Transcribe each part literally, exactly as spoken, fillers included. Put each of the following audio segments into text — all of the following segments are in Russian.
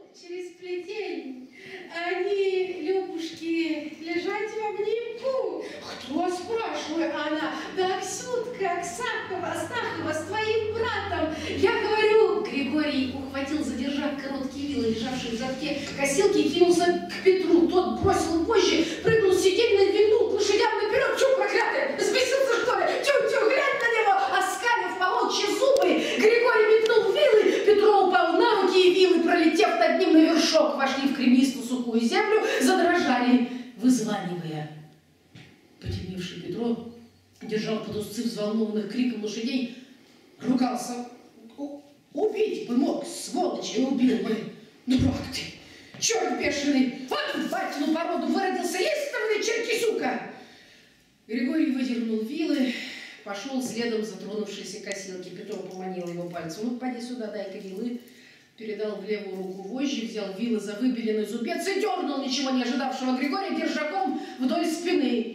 через плетень. Они, Любушки, лежать в обнимку. Кто, спрашиваю, она? Да Аксютка, Аксакова, Астахова с твоим братом. Я говорю, Григорий ухватил, задержав короткие вилы, лежавшие в задке косилки, и кинулся к Петру. Тот бросил вожжи, прыгнул с сиденья, вильнул к лошадям наперед. Чё, проклятый, взбесился, что ли? Тю-тю, глянь на него, оскалив помолча зубы. Григорий метнул вилы, Петро упал на руки, и вилы, пролетев над ним на вершок, вошли в кремнистую сухую землю, задрожали, вызванивая. Потемневший Петро держал под узцы взволнованных криком лошадей, ругался. Убить бы мог, сволочь, и убил бы. Дурак ты, черт бешеный, вот в батину породу выродился, истинный черкисюка. Григорий выдернул вилы, пошел следом затронувшейся косилки. Петро поманил его пальцем. Ну, поди сюда, дай-ка вилы. Передал в левую руку вожжи, взял вилы за выбеленный зубец и дернул ничего не ожидавшего Григория держаком вдоль спины.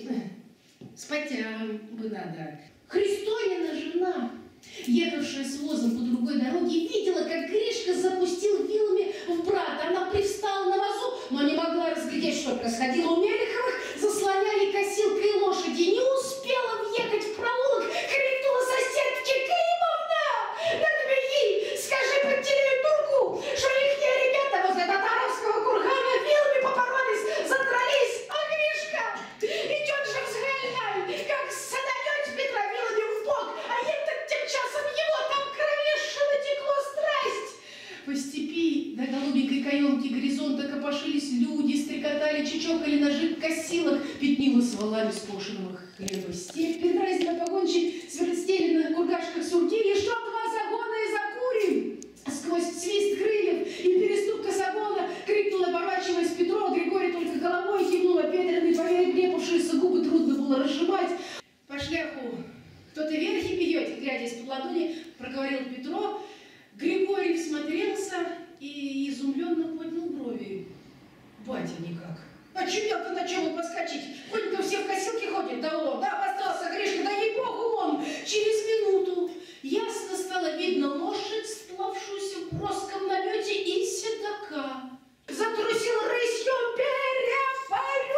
С потягом бы надо. Христонина жена, ехавшая с возом по другой дороге, видела, как Гришка запустил вилами в брата. Она привстала на возу, но не могла разглядеть, что происходило. У Мелиховых заслоняли косилкой лошади. Не успела въехать в проулок, крикнула соседке: Климовна, надо беги, скажи Пантелею Турку, что ихние ребята возле татаровского кургана вилами попоролись, задрались, а Гришка идет же взгоняй, как саданет Петра вилами в бок, а им-то тем часом его там кровище натекло страсть. По степи до голубенькой каемки горизонта копошились люди, стрекотали, чечокали ножи косилок, пятнилась валами скошенного хлеба степь, передразнила погонщик, сверстели на кургашках сурки, еще два загона и закурим. Сквозь свист крыльев и перестук косогона крикнула, оборачиваясь, Петро. Григорий только головой кивнул, обветренный, поверь, крепавшиеся губы трудно было разжимать. По шляху кто-то верхи бьете, глядя из-под ладони, проговорил Петро. Григорий всмотрелся и изумленно поднял брови. Батя никак. Очумел-то на чем он поскочить? Хоть-то все в косилке ходят, да он, да, обострался Гришка, да ей-богу он. Через минуту ясно стало видно лошадь, сплавшуюся в броском намете, и седока. Затрусил рысью перепарю.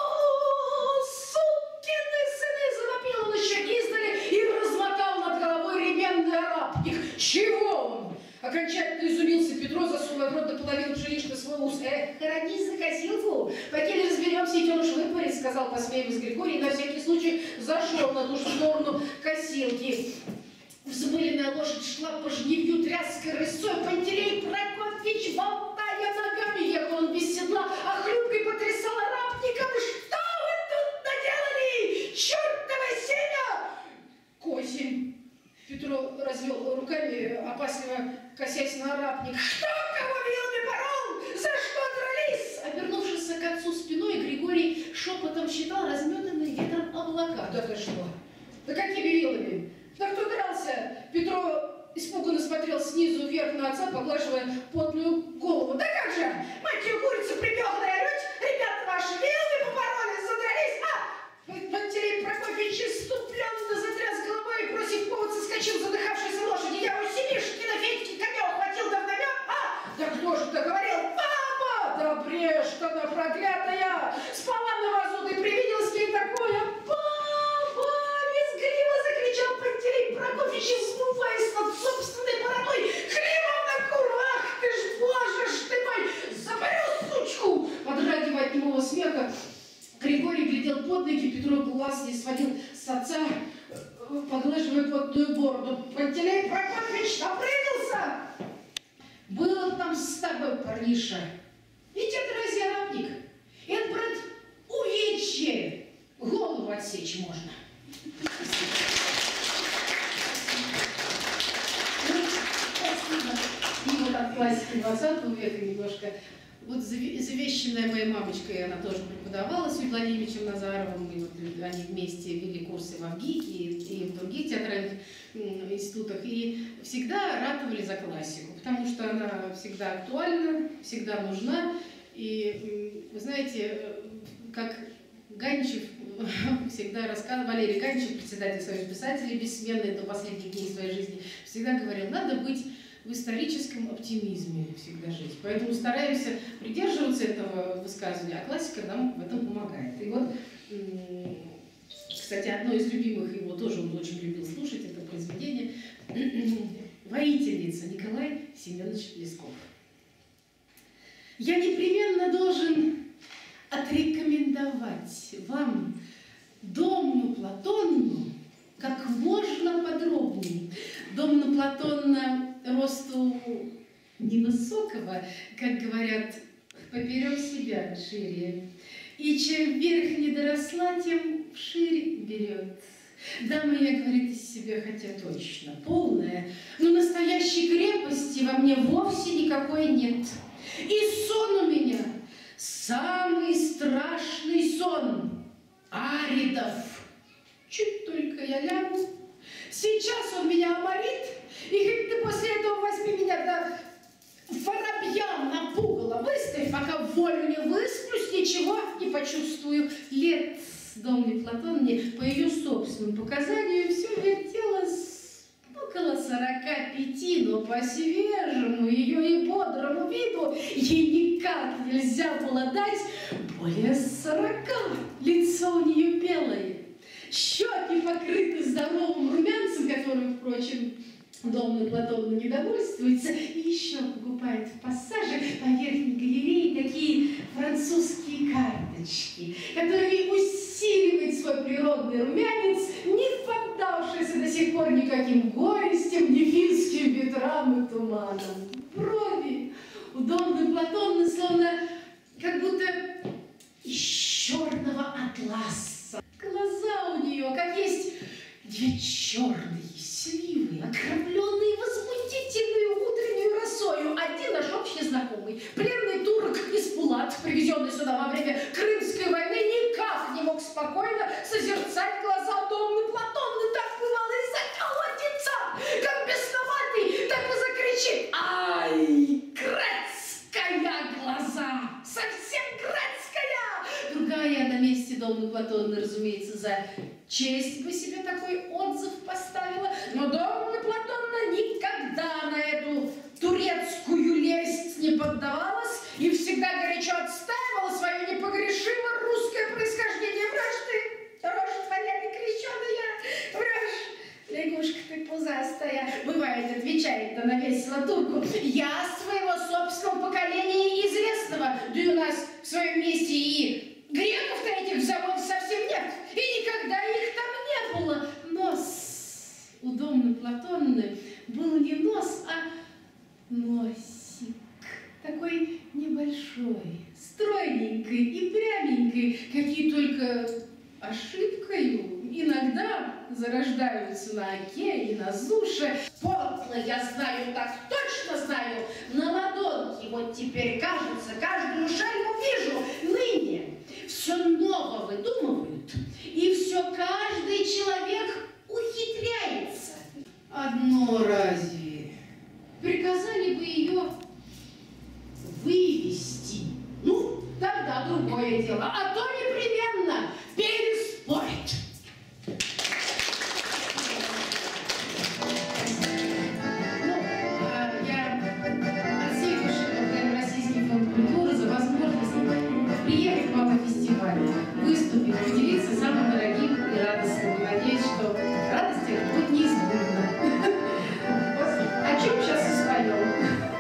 Сукины сыны, завопил он еще издали и размотал над головой ременный арапник. Чего он? Окончательно изумился Петро, засовывая в рот до половины пшеничный свой ус. Эх, хоронись за косилку, покель разберемся, и тёныш выпарит, сказал, посмеиваясь Григорий, и на всякий случай зашел на ту же сторону косилки. Взмыленная лошадь шла по жневью тряской рысой. Пантелей Прокофьевич, болтая ногами, ехал он без седла, а хлюпкой потрясал арапником. Что вы тут наделали, чертова семя? Козень. Петро развел руками, опасливо косясь на арапник. Что, кого вилами порол? За что дрались? Обернувшись к отцу спиной, Григорий шепотом считал разметанные ветром облака. Да ты что? Да какими вилами? Да кто дрался? Петро испуганно смотрел снизу вверх на отца, поглаживая потную голову. Да как же? Мать ее, курица припёхная, орёть? Ребята ваши вилами попоролись, задрались, а? Пантелей Прокофьевич иступленно затряс головой и, бросив повод, соскочил задыхавшейся лошади. Я у семишки на Федьке коня ухватил, да в намёк. А? Да кто же это говорил? Мама! Да брешь-то она проклятая! Спала на вазу, да и привиделось ей такое. Папа! Визгливо закричал Пантелей Прокофьевич, взмываясь над собственной бородой. Климовна, курва! Ах ты ж, боже ж ты мой! Заборю, сучку! Подрагивая от немого смеха, Григорий глядел под ноги, Петро глаз не сводил с отца, поглаживая потную бороду. Пантелей Прокофьевич напрыгался! Было там с тобой, парниша. Ведь это разве арапник? Это, брат, увечье. Голову отсечь можно. Спасибо. И вот от классики двадцатого века немножко. Вот завещанная моей мамочкой, она тоже преподавала с Владимиром Ильичем Назаровым, и вот они вместе вели курсы в АВГИКе и в других театральных институтах, и всегда ратовали за классику, потому что она всегда актуальна, всегда нужна. И вы знаете, как Ганичев всегда рассказывал, Валерий Ганичев, председатель Союза писателей, бессменный до последних дней своей жизни, всегда говорил, надо быть в историческом оптимизме всегда жить. Поэтому стараемся придерживаться этого высказывания, а классика нам в этом помогает. И вот, кстати, одно из любимых его, тоже он очень любил слушать, это произведение «Воительница» Николай Семенович Лесков. Я непременно должен отрекомендовать вам Домну Платонну как можно подробнее. Домна Платонна росту невысокого, как говорят, поперек себя шире. И чем вверх не доросла, тем шире берет. Дама, я, говорит, из себя, хотя точно полная, но настоящей крепости во мне вовсе никакой нет. И сон у меня самый страшный сон Аридов. Чуть только я лягу, сейчас он меня оморит, и хоть ты после этого возьми меня до воробьям на пугало выставь, пока волю не высплюсь, ничего не почувствую. Лет Домне Платонне, по ее собственному показанию, все вертелось около сорока пяти, но по свежему ее и бодрому виду ей никак нельзя было дать более сорока. Лицо у нее белое, щеки покрыты здоровым румянцем, которым, впрочем, Домна Платонна не довольствуется, и еще покупает в пассаже по верхней галерее такие французские карточки, которыми усиливает свой природный румянец, не поддавшийся до сих пор никаким горестям, ни финским ветрам и туманам. Брови у Домны Платонны словно как будто из черного атласа. Глаза у нее, как есть две черные сливы, окропленные возмутительную утреннюю росою. Один наш общий знакомый, пленный турок из Пулат, привезенный сюда во время Крымской войны, никак не мог спокойно созерцать глаза Домны Платонны. Так бывало и заколотится, как бесноватый, так и закричит: «Ай, грецкая глаза! Совсем грецкая!» Другая на месте Домны Платонны, разумеется, за честь бы себе такой отзыв поставила, но Домна Платонна никогда на эту турецкую лесть не поддавалась и всегда горячо отстаивала свое непогрешимо русское происхождение. Врешь ты, рожа твоя некрещеная, врешь, лягушка ты пузастая. Бывает, отвечает она весело турку: я своего собственного поколения известного, да и у нас в своем месте и греков-то этих в заводе совсем нет, и никогда их там не было. Нос у Домны Платонны был не нос, а носик, такой небольшой, стройненький и пряменький, какие только ошибкою иногда зарождаются на оке и на суше. Подло, я знаю, так точно знаю, на ладонке вот теперь, кажется, каждую шальку вижу. Ныне все ново выдумывают, и все каждый человек ухитряется. Одно разве приказали бы ее вывести? Ну, тогда другое дело, а то непременно переспорит. Ну, я от всей души благодарю Российский фонд культуры за возможность приехать к вам на фестиваль, выступить, поделиться самым дорогим и радостным. Надеюсь, что радость эта будет неизбывна. О чем сейчас и споем?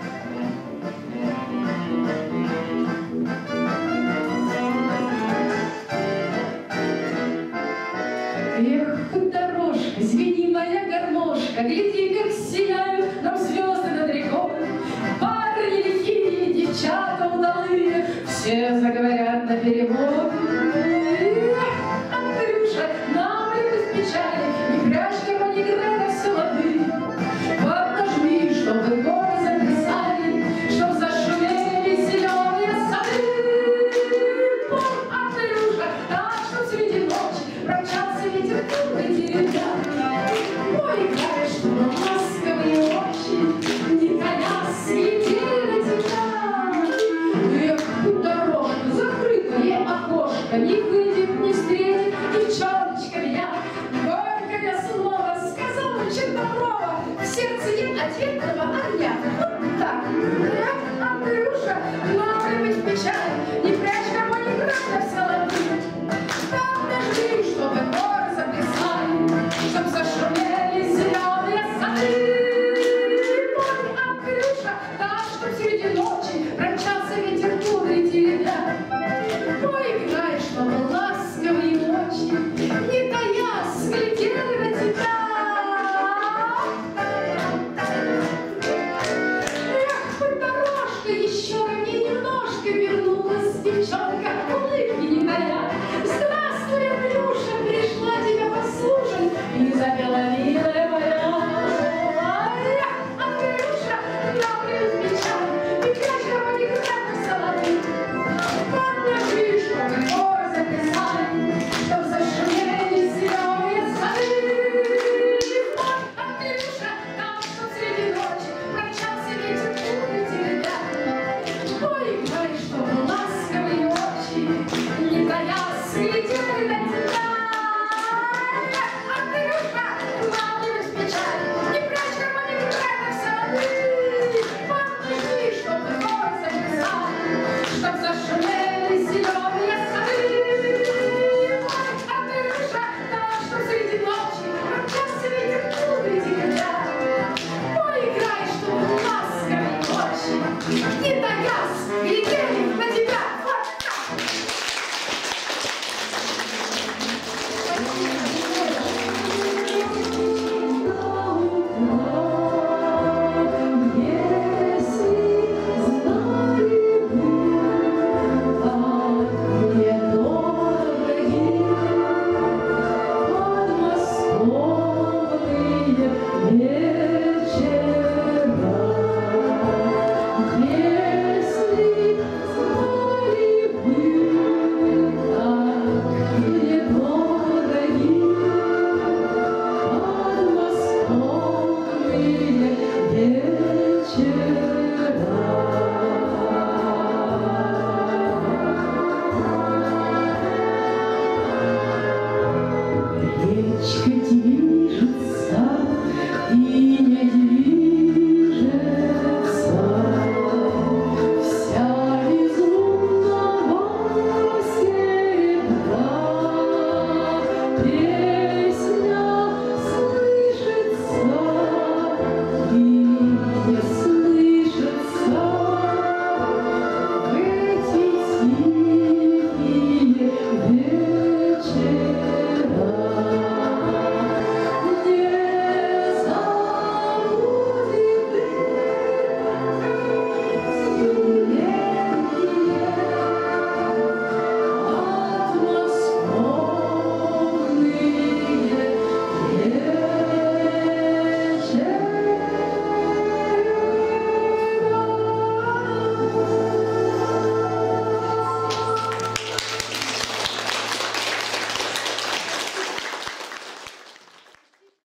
Эх, дорожка, звени моя гармошка, гляди, как сияют нам звезды над рекой. Парни лихие, девчата удалые, все заговорят наперебой. Эх, Андрюша, нам ли без печали, не прячь гармони града все лады. Вот нажми, чтобы горы заплясали, чтоб зашумели зеленые сады. Пом, Андрюша, так, чтоб среди ночи промчался ветер темный деревянный. Ой, кажешь, ласковые очи, не коня светили тебя. Эх, дорожка, закрытое окошко, не выйдет, не встретит девчоночка меня. Горько я слово сказала черноброва, в сердце нет ответного огня. Чай.